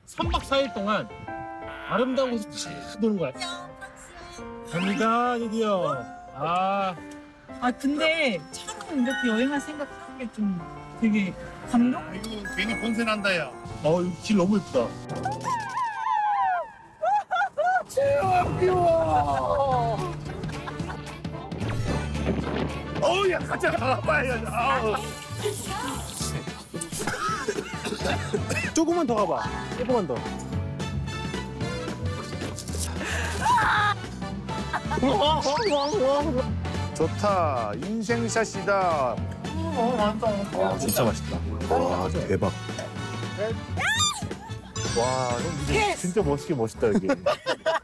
3박 4일 동안 아름다운 곳을 쭉 도는 거야. 갑니다, 드디어. 아 근데 차로 이렇게 여행할 생각하는 게 좀 되게 감동? 이거 괜히 본세 난다 야. 여기 길 너무 예쁘다. 어우 야 가자 가봐야. 아우. 조금만 더 가봐. 조금만 더. 좋다. 인생샷이다. 와, 진짜 맛있다. 와, 대박. 와, 형 진짜 멋있긴 멋있다 여기.